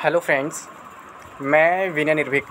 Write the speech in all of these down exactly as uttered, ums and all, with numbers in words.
Hello friends, मैं विनय निर्भीक।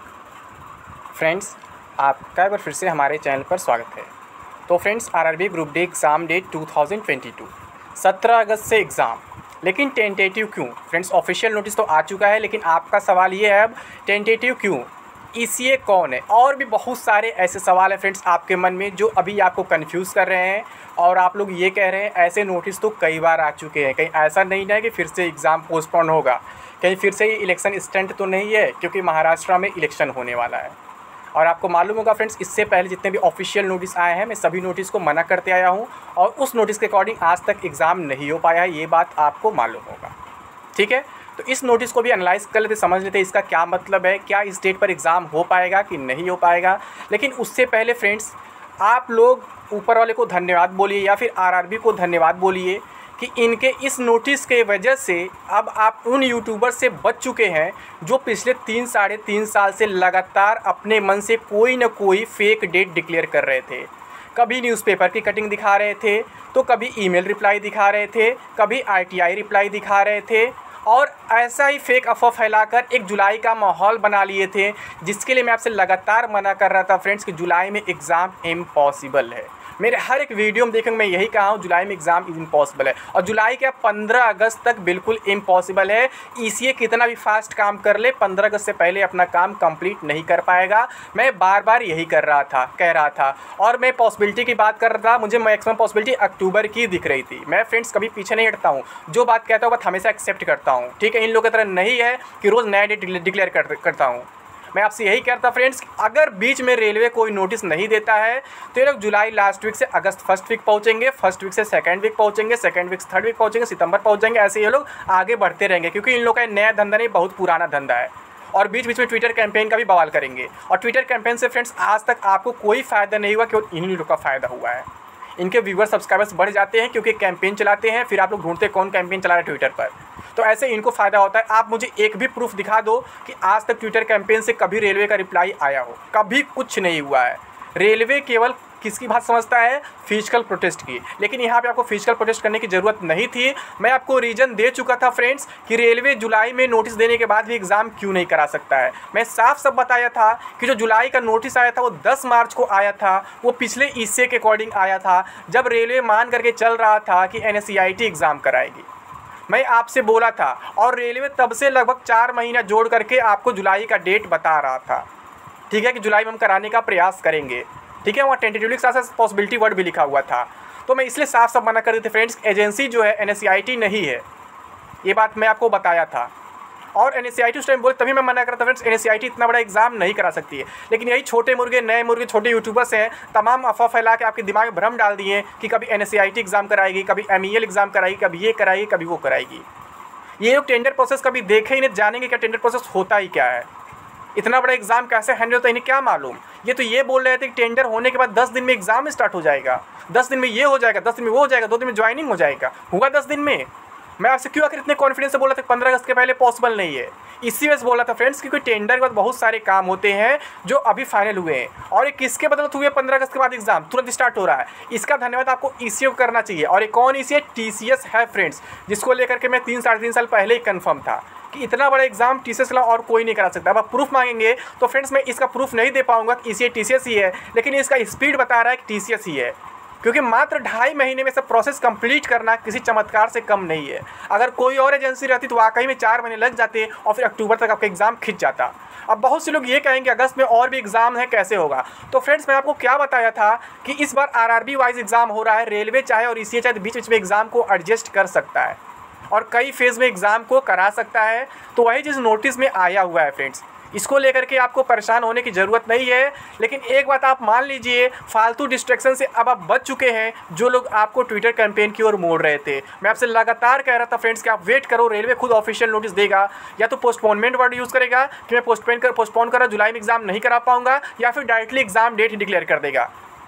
Friends, आपका एक बार फिर से हमारे चैनल पर स्वागत है। तो friends, RRB group D exam date two thousand twenty two सत्रह अगस्त से एग्ज़ाम, लेकिन टेंटेटिव क्यों? फ्रेंड्स, ऑफिशियल नोटिस तो आ चुका है, लेकिन आपका सवाल ये है अब टेंटेटिव क्यों? ईसीए कौन है? और भी बहुत सारे ऐसे सवाल हैं फ्रेंड्स आपके मन में जो अभी आपको कंफ्यूज कर रहे हैं, और आप लोग ये कह रहे हैं ऐसे नोटिस तो कई बार आ चुके हैं, कहीं ऐसा नहीं ना है कि फिर से एग्ज़ाम पोस्टपोन होगा, कहीं फिर से ये इलेक्शन स्टंट तो नहीं है, क्योंकि महाराष्ट्र में इलेक्शन होने वाला है। और आपको मालूम होगा फ्रेंड्स, इससे पहले जितने भी ऑफिशियल नोटिस आए हैं मैं सभी नोटिस को मना करते आया हूँ, और उस नोटिस के अकॉर्डिंग आज तक एग्ज़ाम नहीं हो पाया है, ये बात आपको मालूम होगा। ठीक है, तो इस नोटिस को भी एनालाइज कर लेते, समझ लेते इसका क्या मतलब है, क्या इस डेट पर एग्ज़ाम हो पाएगा कि नहीं हो पाएगा। लेकिन उससे पहले फ्रेंड्स, आप लोग ऊपर वाले को धन्यवाद बोलिए या फिर आरआरबी को धन्यवाद बोलिए कि इनके इस नोटिस के वजह से अब आप उन यूट्यूबर से बच चुके हैं जो पिछले तीन साढ़े तीन साल से लगातार अपने मन से कोई ना कोई फेक डेट डिक्लेयर कर रहे थे। कभी न्यूज़पेपर की कटिंग दिखा रहे थे, तो कभी ईमेल रिप्लाई दिखा रहे थे, कभी आरटीआई रिप्लाई दिखा रहे थे, और ऐसा ही फेक अफवाह फैलाकर एक जुलाई का माहौल बना लिए थे, जिसके लिए मैं आपसे लगातार मना कर रहा था फ्रेंड्स कि जुलाई में एग्ज़ाम इम्पॉसिबल है। मेरे हर एक वीडियो में देखेंगे मैं यही कहा हूँ, जुलाई में एग्ज़ाम इम्पॉसिबल है, और जुलाई के पंद्रह अगस्त तक बिल्कुल इम्पॉसिबल है। ईसीए कितना भी फास्ट काम कर ले, पंद्रह अगस्त से पहले अपना काम कंप्लीट नहीं कर पाएगा। मैं बार बार यही कर रहा था कह रहा था और मैं पॉसिबिलिटी की बात कर रहा था, मुझे मैक्सिमम पॉसिबिलिटी अक्टूबर की दिख रही थी। मैं फ्रेंड्स कभी पीछे नहीं हटता हूँ, जो बात कहता हूँ बात हमेशा एक्सेप्ट करता हूँ। ठीक है, इन लोगों की तरह नहीं है कि रोज़ नया डेट डिक्लेयर करता हूँ। मैं आपसे यही कहता फ्रेंड्स, अगर बीच में रेलवे कोई नोटिस नहीं देता है तो ये लोग जुलाई लास्ट वीक से अगस्त फर्स्ट वीक पहुंचेंगे, फर्स्ट वीक से सेकंड वीक पहुंचेंगे, सेकंड वीक से थर्ड वीक पहुंचेंगे, सितंबर पहुंचेंगे, ऐसे ये लोग आगे बढ़ते रहेंगे, क्योंकि इन लोग का नया धंधा नहीं, बहुत पुराना धंधा है। और बीच बीच में ट्विटर कैंपेन का भी बवाल करेंगे, और ट्विटर कैंपेन से फ्रेंड्स आज तक आपको कोई फ़ायदा नहीं हुआ, केवल इन्हीं लोग का फ़ायदा हुआ है। इनके व्यूवर सब्सक्राइबर्स बढ़ जाते हैं क्योंकि कैंपेन चलाते हैं, फिर आप लोग ढूंढते कौन कैंपेन चला रहा है ट्विटर पर, तो ऐसे इनको फ़ायदा होता है। आप मुझे एक भी प्रूफ दिखा दो कि आज तक ट्विटर कैंपेन से कभी रेलवे का रिप्लाई आया हो, कभी कुछ नहीं हुआ है। रेलवे केवल किसकी बात समझता है? फिजिकल प्रोटेस्ट की। लेकिन यहाँ पे आपको फिजिकल प्रोटेस्ट करने की ज़रूरत नहीं थी। मैं आपको रीज़न दे चुका था फ्रेंड्स कि रेलवे जुलाई में नोटिस देने के बाद भी एग्ज़ाम क्यों नहीं करा सकता है। मैं साफ सब बताया था कि जो जुलाई का नोटिस आया था वो दस मार्च को आया था, वो पिछले ईसीए के अकॉर्डिंग आया था, जब रेलवे मान करके चल रहा था कि एनएससीआईटी एग्ज़ाम कराएगी। मैं आपसे बोला था, और रेलवे तब से लगभग चार महीना जोड़ करके आपको जुलाई का डेट बता रहा था। ठीक है, कि जुलाई में हम कराने का प्रयास करेंगे। ठीक है, वहाँ टेंटेटिवली के साथ साथ पॉसिबिलिटी वर्ड भी लिखा हुआ था। तो मैं इसलिए साफ साफ मना कर देते फ्रेंड्स, एजेंसी जो है एनएससीआईटी नहीं है, ये बात मैं आपको बताया था। और एनएससीआईटी उस टाइम बोले तभी मैं मना करता फ्रेंड्स, एनएससीआईटी इतना बड़ा एग्जाम नहीं करा सकती है। लेकिन यही छोटे मुर्गे, नए मुर्गे, छोटे यूट्यूबर्स हैं, तमाम अफवाह फैला के आपके दिमाग में भ्रम डाल दिए कि कभी एनएससीआईटी एग्जाम कराएगी, कभी एमईएल एग्जाम कराएगी, कभी ये कराएगी, कभी वो कराएगी। ये लोग टेंडर प्रोसेस कभी देखे ही नहीं, जानेंगे क्या टेंडर प्रोसेस होता ही क्या है, इतना बड़ा एग्जाम कैसे हैंडल होता है, इन्हें क्या मालूम। ये तो ये बोल रहे थे कि टेंडर होने के बाद दस दिन में एग्जाम स्टार्ट हो जाएगा, दस दिन में ये हो जाएगा, दस दिन में वो हो जाएगा, दो दिन में ज्वाइनिंग हो जाएगा। हुआ दस दिन में? मैं आपसे क्यों आकर इतने कॉन्फिडेंस से बोला था पंद्रह अगस्त के पहले पॉसिबल नहीं है? इसी वजह से बोला था फ्रेंड्स, क्योंकि टेंडर के बाद बहुत सारे काम होते हैं जो अभी फाइनल हुए हैं, और ये किसके बदौलत हुए? पंद्रह अगस्त के बाद एग्जाम तुरंत स्टार्ट हो रहा है। इसका धन्यवाद आपको ईसीए को करना चाहिए। और एक कौन ईसीए? टीसीएस है फ्रेंड्स, जिसको लेकर के मैं तीन साढ़े तीन साल पहले ही कन्फर्म था कि इतना बड़ा एग्जाम टीसीएस के अलावा और कोई नहीं करा सकता। अब आप प्रूफ मांगेंगे तो फ्रेंड्स मैं इसका प्रूफ नहीं दे पाऊंगा कि ईसीए टीसीएस ही है, लेकिन इसका स्पीड बता रहा है कि टीसीएस ही है, क्योंकि मात्र ढाई महीने में सब प्रोसेस कंप्लीट करना किसी चमत्कार से कम नहीं है। अगर कोई और एजेंसी रहती तो वाकई में चार महीने लग जाते और फिर अक्टूबर तक आपका एग्ज़ाम खिंच जाता। अब बहुत से लोग ये कहेंगे अगस्त में और भी एग्ज़ाम है, कैसे होगा? तो फ्रेंड्स मैं आपको क्या बताया था कि इस बार आरआरबी वाइज एग्ज़ाम हो रहा है, रेलवे चाहे और ईसीए चाहे बीच बीच में एग्ज़ाम को एडजस्ट कर सकता है और कई फेज़ में एग्ज़ाम को करा सकता है। तो वही जिस नोटिस में आया हुआ है फ्रेंड्स, इसको लेकर के आपको परेशान होने की ज़रूरत नहीं है। लेकिन एक बात आप मान लीजिए, फालतू डिस्ट्रैक्शन से अब आप बच चुके हैं, जो लोग आपको ट्विटर कैंपेन की ओर मोड़ रहे थे। मैं आपसे लगातार कह रहा था फ्रेंड्स कि आप वेट करो, रेलवे खुद ऑफिशियल नोटिस देगा, या तो पोस्टपोनमेंट वर्ड यूज़ करेगा कि मैं पोस्टपोन कर पोस्टपोन कर जुलाई में एग्ज़ाम नहीं करा पाऊंगा, या फिर डायरेक्टली एग्ज़ाम डेट ही डिक्लेयर कर देगा।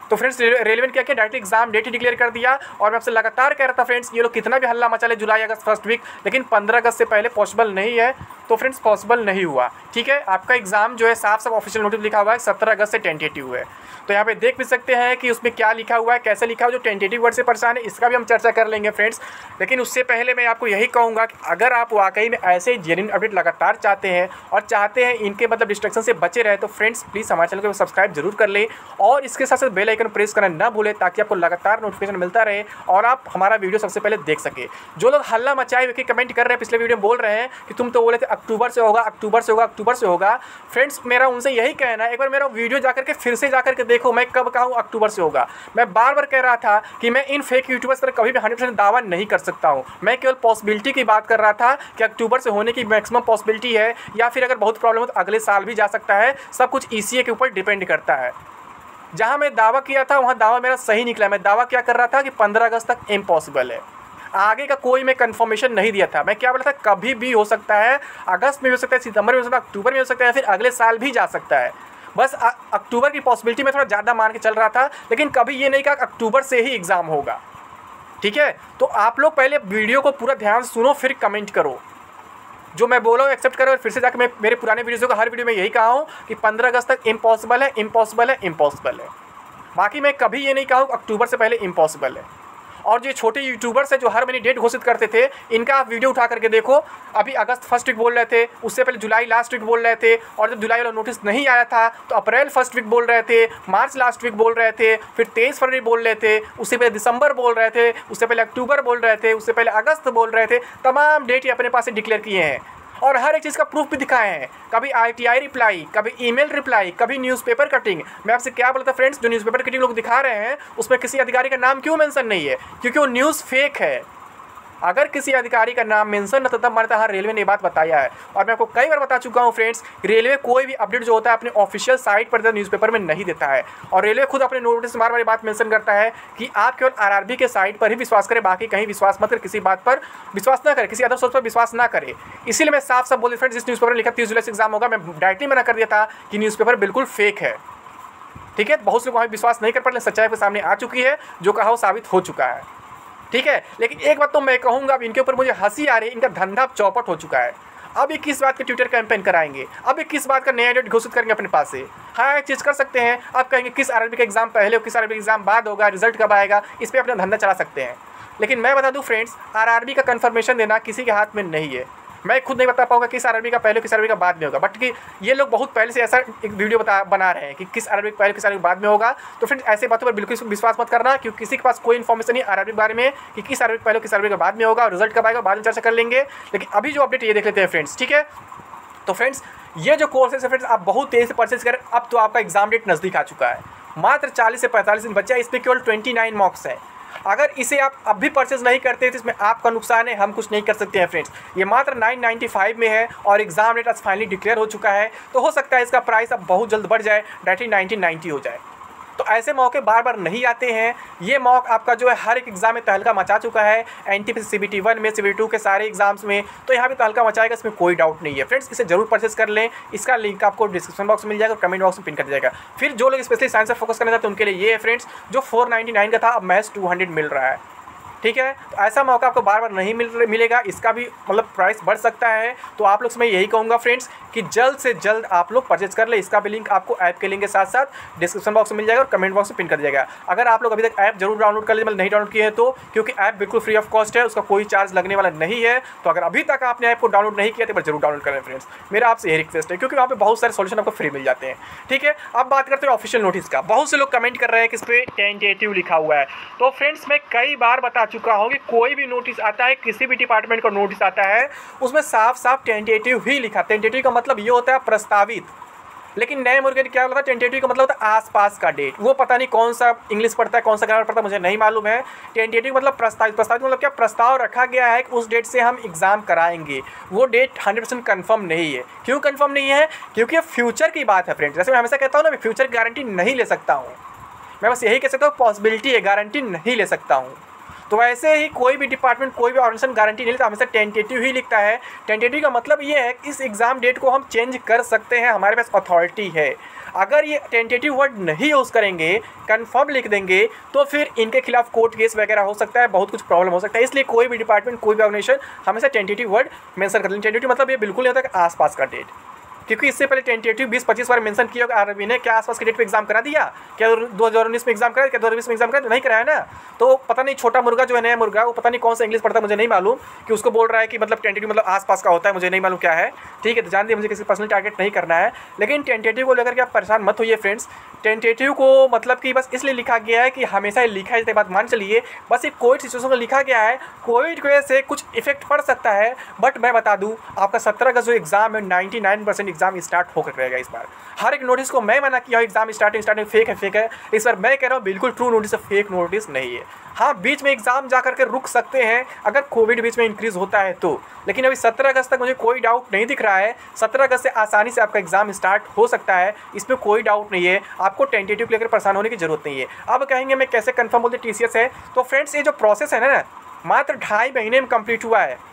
तो फ्रेंड्स रेलवे ने क्या किया, डायरेक्ट एग्जाम डेट ही डिक्लेयर कर दिया। और मैं आपसे लगातार कह रहा था फ्रेंड्स, ये लोग कितना भी हल्ला मचा ले जुलाई अगस्त फर्स्ट वीक, लेकिन पंद्रह अगस्त से पहले पॉसिबल नहीं है। तो फ्रेंड्स पॉसिबल नहीं हुआ। ठीक है, आपका एग्जाम जो है साफ साफ ऑफिशियल नोटिस लिखा हुआ है सत्रह अगस्त से टेंटेटिव है। तो यहाँ पे देख भी सकते हैं कि उसमें क्या लिखा हुआ है, कैसे लिखा हुआ है। जो टेंटेटिव वर्ड से परेशान है इसका भी हम चर्चा कर लेंगे फ्रेंड्स। लेकिन उससे पहले मैं आपको यही कहूँगा कि अगर आप वाकई में ऐसे जेन्युइन अपडेट लगातार चाहते हैं और चाहते हैं इनके मतलब डिस्ट्रैक्शन से बचे रहे, तो फ्रेंड्स प्लीज़ हमारे चैनल को सब्सक्राइब जरूर कर ले और इसके साथ साथ बेल आइकन प्रेस करना ना भूलें, ताकि आपको लगातार नोटिफिकेशन मिलता रहे और आप हमारा वीडियो सबसे पहले देख सके। जो लोग हल्ला मचाए हुए कमेंट कर रहे हैं, पिछले वीडियो में बोल रहे हैं कि तुम तो बोले थे अक्टूबर से होगा, अक्टूबर से होगा, अक्टूबर से होगा। फ्रेंड्स मेरा उनसे यही कहना है, एक बार मेरा वीडियो जाकर के फिर से जाकर के देखो, मैं कब कहा अक्टूबर से होगा। मैं बार बार कह रहा था कि मैं इन फेक यूट्यूबर्स पर कभी भी हंड्रेड परसेंट दावा नहीं कर सकता हूं। मैं केवल पॉसिबिलिटी की बात कर रहा था कि अक्टूबर से होने की मैक्सिमम पॉसिबिलिटी है, या फिर अगर बहुत प्रॉब्लम हो तो अगले साल भी जा सकता है। सब कुछ ईसीए के ऊपर डिपेंड करता है। जहां मैं दावा किया था वहां दावा मेरा सही निकला। मैं दावा क्या कर रहा था कि पंद्रह अगस्त तक इम्पॉसिबल है। आगे का कोई मैं कंफर्मेशन नहीं दिया था। मैं क्या बोला था, कभी भी हो सकता है, अगस्त में हो सकता है, सितंबर में हो सकता है, अक्टूबर में हो सकता है, फिर अगले साल भी जा सकता है। बस अक्टूबर की पॉसिबिलिटी में थोड़ा ज़्यादा मान के चल रहा था, लेकिन कभी ये नहीं कहा अक्टूबर से ही एग्ज़ाम होगा। ठीक है, तो आप लोग पहले वीडियो को पूरा ध्यान सुनो फिर कमेंट करो। जो मैं बोला हूँ एक्सेप्ट करो। और फिर से जाकर मैं मेरे पुराने वीडियोज़ का हर वीडियो में यही कहा हूँ कि पंद्रह अगस्त तक इम्पॉसिबल है, इम्पॉसिबल है, इम्पॉसिबल है। बाकी मैं कभी ये नहीं कहा हूँ अक्टूबर से पहले इम्पॉसिबल है। और जो छोटे यूट्यूबर्स हैं जो हर महीने डेट घोषित करते थे, इनका आप वीडियो उठा करके देखो। अभी अगस्त फर्स्ट वीक बोल रहे थे, उससे पहले जुलाई लास्ट वीक बोल रहे थे, और जब जुलाई वाला नोटिस नहीं आया था तो अप्रैल फर्स्ट वीक बोल रहे थे, मार्च लास्ट वीक बोल रहे थे, फिर तेईस फरवरी बोल रहे थे, उससे पहले दिसंबर बोल रहे थे, उससे पहले अक्टूबर बोल रहे थे, उससे पहले अगस्त बोल रहे थे। तमाम डेट ये अपने पास से डिक्लेयर किए हैं और हर एक चीज़ का प्रूफ भी दिखाए हैं। कभी आईटीआई रिप्लाई, कभी ईमेल रिप्लाई, कभी न्यूज़पेपर कटिंग। मैं आपसे क्या बोलता फ्रेंड्स, जो न्यूज़पेपर कटिंग लोग दिखा रहे हैं उसमें किसी अधिकारी का नाम क्यों मेंशन नहीं है? क्योंकि वो न्यूज़ फेक है। अगर किसी अधिकारी का नाम मेंशन न तो तब मानता हाँ रेलवे ने ये बात बताया है। और मैं आपको कई बार बता चुका हूँ फ्रेंड्स, रेलवे कोई भी अपडेट जो होता है अपने ऑफिशियल साइट पर न्यूज़पेपर में नहीं देता है। और रेलवे खुद अपने नोटिस बार बार ये बात मेंशन करता है कि आप केवल आरआरबी के साइट पर ही विश्वास करें, बाकी कहीं विश्वास मत करें, किसी बात पर विश्वास ना करें, किसी अदर सोर्स पर विश्वास ना करें। इसीलिए मैं साफ साफ बोले फ्रेंड्स, जिस न्यूज़पेपर में लिखा तीस जुलाई से एग्जाम होगा, मैं डायरेक्टली मना कर दिया था कि न्यूज़पेपर बिल्कुल फेक है। ठीक है, बहुत से लोग वहाँ विश्वास नहीं कर पाते, सच्चाई के सामने आ चुकी है, जो कहा वो साबित हो चुका है। ठीक है, लेकिन एक बात तो मैं कहूँगा, अब इनके ऊपर मुझे हंसी आ रही है, इनका धंधा चौपट हो चुका है। अब ये किस बात का ट्विटर कैंपेन कराएंगे, अब ये किस बात का नया डेट घोषित करेंगे अपने पास से। हाँ एक चीज़ कर सकते हैं, आप कहेंगे किस आरआरबी का एग्जाम पहले हो, किस आरआरबी का एग्जाम बाद होगा, रिजल्ट कब आएगा, इस पर अपना धंधा चला सकते हैं। लेकिन मैं बता दूँ फ्रेंड्स, आरआरबी का कन्फर्मेशन देना किसी के हाथ में नहीं है। मैं खुद नहीं बता पाऊंगा किस आरआरबी का पहले किस आरआरबी का बाद में होगा, बट कि ये लोग बहुत पहले से ऐसा एक वीडियो बता बना रहे हैं कि किस आरआरबी का पहले किस आरआरबी बाद में होगा। तो फ्रेंड्स ऐसे बातों पर बिल्कुल विश्वास मत करना, क्योंकि किसी के पास कोई इन्फॉर्मेशन नहीं आरआरबी के बारे में कि किस आरआरबी का पहले किस आरआरबी का बाद में होगा, और रिजल्ट कब आएगा बाद में चर्चा कर लेंगे। लेकिन अभी जो अपडेट ये देख लेते हैं फ्रेंड्स। ठीक है, तो फ्रेंड्स ये जो कोर्सेज है फ्रेंड्स, आप बहुत तेज़ी से परचेज करें। अब तो आपका एग्जाम डेट नज़दीक आ चुका है, मात्र चालीस से पैंतालीस दिन बचा है। इस पर केवल ट्वेंटी नाइन मार्क्स है। अगर इसे आप अब भी परचेज नहीं करते तो इसमें आपका नुकसान है, हम कुछ नहीं कर सकते हैं फ्रेंड्स। ये मात्र नाइन नाइन्टी फाइव में है और एग्जाम डेट आज फाइनली डिक्लेयर हो चुका है। तो हो सकता है इसका प्राइस अब बहुत जल्द बढ़ जाए, डायरेक्टली नाइनटीन नाइन्टी हो जाए। तो ऐसे मौके बार बार नहीं आते हैं। ये मौका आपका जो है हर एक एग्जाम में तहलका मचा चुका है, एनटीपीसी सीबीटी वन में, सीबीटी टू के सारे एग्जाम्स में, तो यहाँ भी तहलका मचाएगा, इसमें कोई डाउट नहीं है फ्रेंड्स। इसे जरूर परचेस कर लें। इसका लिंक आपको डिस्क्रिप्शन बॉक्स में मिल जाएगा, कमेंट बॉक्स में पिन कर दिया जाएगा। फिर जो लोग स्पेशली साइंस पर फोकस करना चाहते हैं उनके लिए ये है फ्रेंड्स, जो फोर नाइन्टी नाइन का था अब महज टू हंड्रेड मिल रहा है। ठीक है, तो ऐसा मौका आपको बार बार नहीं मिल मिलेगा, इसका भी मतलब प्राइस बढ़ सकता है। तो आप लोग से मैं यही कहूँगा फ्रेंड्स कि जल्द से जल्द आप लोग परचेज कर ले। इसका भी लिंक आपको ऐप के लिंक के साथ साथ डिस्क्रिप्शन बॉक्स में मिल जाएगा और कमेंट बॉक्स में पिन कर दिया जाएगा। अगर आप लोग अभी तक ऐप जरूर डाउनलोड कर लीजिए, मतलब नहीं डाउनलोड किए हैं तो, क्योंकि ऐप बिल्कुल फ्री ऑफ कॉस्ट है, उसका कोई चार्ज लगने वाला नहीं है। तो अगर अभी तक आपने ऐप को डाउनलोड नहीं किया तो जरूर डाउनलोड करें फ्रेंड्स, मेरा आपसे यही रिक्वेस्ट है, क्योंकि वहाँ पे बहुत सारे सोल्यूशन आपको फ्री मिल जाते हैं। ठीक है, अब बात करते हैं ऑफिशियल नोटिस का। बहुत से लोग कमेंट कर रहे हैं कि इस पर टेंटेटिव लिखा हुआ है। तो फ्रेंड्स मैं कई बार बता चुका हूँ कि कोई भी नोटिस आता है, किसी भी डिपार्टमेंट का नोटिस आता है, उसमें साफ साफ टेंटेटिव ही लिखा। टेंटेटिव का मतलब ये होता है प्रस्तावित। लेकिन नए मुर्गे क्या होता है, टेंटेटिव का मतलब होता है आसपास का डेट। वो पता नहीं कौन सा इंग्लिश पढ़ता है, कौन सा ग्रामर पढ़ता है, मुझे नहीं मालूम है। टेंटेटिव मतलब प्रस्तावित। प्रस्तावित मतलब क्या, प्रस्ताव रखा गया है कि उस डेट से हम एग्जाम कराएंगे। वो डेट हंड्रेड परसेंट कन्फर्म नहीं है। क्यों कन्फर्म नहीं है? क्योंकि ये फ्यूचर की बात है फ्रेंड्स। जैसे मैं हमेशा कहता हूँ ना, मैं फ्यूचर की गारंटी नहीं ले सकता हूँ, मैं बस यही कह सकता हूँ पॉसिबिलिटी है, गारंटी नहीं ले सकता हूँ। तो वैसे ही कोई भी डिपार्टमेंट, कोई भी ऑर्गेनाइजेशन गारंटी नहीं लेता, हमेशा टेंटेटिव ही लिखता है। टेंटेटिव का मतलब ये है कि इस एग्ज़ाम डेट को हम चेंज कर सकते हैं, हमारे पास अथॉरिटी है। अगर ये टेंटेटिव वर्ड नहीं यूज़ करेंगे, कन्फर्म लिख देंगे, तो फिर इनके खिलाफ कोर्ट केस वगैरह हो सकता है, बहुत कुछ प्रॉब्लम हो सकता है। इसलिए कोई भी डिपार्टमेंट, कोई भी ऑर्गेनाइजेशन हमेशा टेंटेटिव वर्ड मेंशन कर दें। टेंटेटिव मतलब ये बिल्कुल नहीं होता कि आसपास का डेट, क्योंकि इससे पहले टेंटेटिव बीस पच्चीस बार मेंशन किया होगा आरआरबी ने। क्या आसपास के डेट पे एग्जाम करा दिया? क्या दो हज़ार उन्नीस में एग्जाम करा? क्या दो हज़ार बीस में एग्जाम करा? नहीं कराया ना। तो पता नहीं छोटा मुर्गा जो है, नया मुर्गा, वो पता नहीं कौन सा इंग्लिश पढ़ता है, मुझे नहीं मालूम, कि उसको बोल रहा है कि मतलब टेंटेटिव मतलब आसपास का होता है, मुझे नहीं मालूम क्या है। ठीक है, तो जान दिए, मुझे किसी पर्सनल टारगेट नहीं करना है। लेकिन टेंटेटिव को लेकर के आप परेशान मत होइए फ्रेंड्स। टेंटेटिव को मतलब कि बस इसलिए लिखा गया है कि हमेशा ये लिखा है, इतनी बात मान चलिए। बस ये कोविड सिचुएशन को लिखा गया है, कोविड की वजह से कुछ इफेक्ट पड़ सकता है। बट मैं बता दूँ, आपका सत्रह अगस्त जो एग्जाम है ninety nine percent exam start होकर रहेगा इस बार। हर एक नोटिस को मैं मना किया एग्जाम स्टार्टिंग स्टार्टिंग फेक है फेक है, इस बार मैं कह रहा हूँ बिल्कुल ट्रू नोटिस है, फेक नोटिस नहीं है। हाँ, बीच में एग्जाम जा करके रुक सकते हैं अगर कोविड बीच में इंक्रीज होता है तो, लेकिन अभी सत्रह अगस्त तक मुझे कोई डाउट नहीं दिख रहा है। सत्रह अगस्त से आसानी से आपका एग्जाम स्टार्ट हो सकता है, इसमें कोई डाउट नहीं है। आपको टेंटेटिव लेकर परेशान होने की जरूरत नहीं है। अब कहेंगे मैं कैसे कंफर्म बोलते टीसीएस है, तो फ्रेंड्स ये जो प्रोसेस है ना, मात्र ढाई महीने में कंप्लीट हुआ है।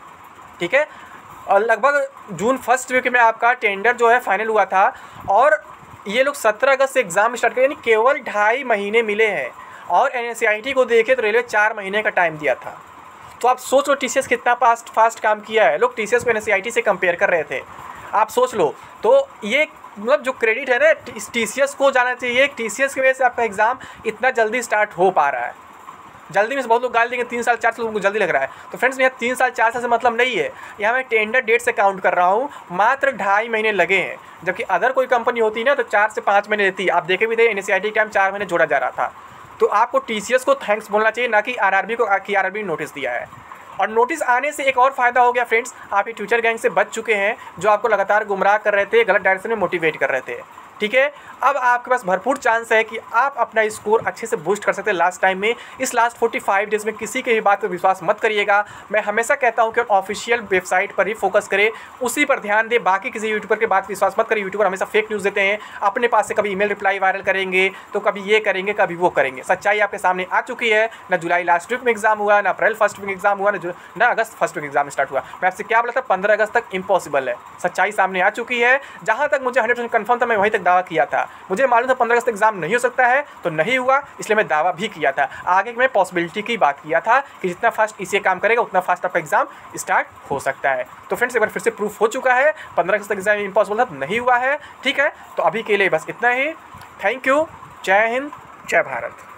ठीक है, और लगभग जून फर्स्ट वीक में आपका टेंडर जो है फाइनल हुआ था, और ये लोग सत्रह अगस्त से एग्ज़ाम स्टार्ट करें, यानी केवल ढाई महीने मिले हैं। और एनसीईआरटी को देखे तो रेलवे चार महीने का टाइम दिया था। तो आप सोच लो टीसीएस कितना फास्ट फास्ट काम किया है। लोग टीसीएस को एनसीईआरटी से कंपेयर कर रहे थे, आप सोच लो। तो ये मतलब जो क्रेडिट है ना, टीसीएस को जाना चाहिए। टीसीएस की वजह से आपका एग्ज़ाम इतना जल्दी स्टार्ट हो पा रहा है। जल्दी में बहुत लोग गाली देंगे, तीन साल चार साल उनको जल्दी लग रहा है। तो फ्रेंड्स, यहाँ तीन साल चार साल से मतलब नहीं है, यहाँ मैं टेंडर डेट से काउंट कर रहा हूँ। मात्र ढाई महीने लगे हैं, जबकि अदर कोई कंपनी होती ना तो चार से पाँच महीने देती। आप देखे भी थे एनसीईआरटी टाइम चार महीने जोड़ा जा रहा था। तो आपको टीसीएस को थैंक्स बोलना चाहिए, ना कि आरआरबी को कि आरआरबी ने नोटिस दिया है। और नोटिस आने से एक और फ़ायदा हो गया फ्रेंड्स, आप ये ट्विटर गैंग से बच चुके हैं जो आपको लगातार गुमराह कर रहे थे, गलत डायरेक्शन में मोटिवेट कर रहे थे। ठीक है, अब आपके पास भरपूर चांस है कि आप अपना स्कोर अच्छे से बूस्ट कर सकते हैं लास्ट टाइम में। इस लास्ट पैंतालीस डेज़ में किसी के भी बात पर विश्वास मत करिएगा। मैं हमेशा कहता हूं कि ऑफिशियल वेबसाइट पर ही फोकस करें, उसी पर ध्यान दें। बाकी किसी यूट्यूबर के बात विश्वास मत करें। यूट्यूबर हमेशा फेक न्यूज़ देते हैं, अपने पास से कभी ईमेल रिप्लाई वायरल करेंगे, तो कभी ये करेंगे, कभी वो करेंगे। सच्चाई आपके सामने आ चुकी है। ना जुलाई लास्ट वीक में एग्जाम हुआ, ना अप्रैल फर्स्ट वीक एग्जाम हुआ, ना अगस्त फर्स्ट वीक एग्जाम स्टार्ट हुआ। मैं आपसे क्या बोला था, पंद्रह अगस्त तक इम्पॉसिबल है। सच्चाई सामने आ चुकी है। जहाँ तक मुझे हंड्रेड परसेंट कन्फर्म था, मैं वहीं तक दावा किया था। मुझे मालूम था पंद्रह अगस्त एग्जाम नहीं हो सकता है, तो नहीं हुआ, इसलिए मैं दावा भी किया था। आगे मैं पॉसिबिलिटी की बात किया था कि जितना फास्ट इसे काम करेगा उतना फास्ट आपका एग्जाम स्टार्ट हो सकता है। तो फ्रेंड्स, एक बार फिर से प्रूफ हो चुका है, पंद्रह अगस्त तक एग्जाम इम्पॉसिबल था, नहीं हुआ है। ठीक है, तो अभी के लिए बस इतना ही। Thank you. जय हिंद, जय भारत।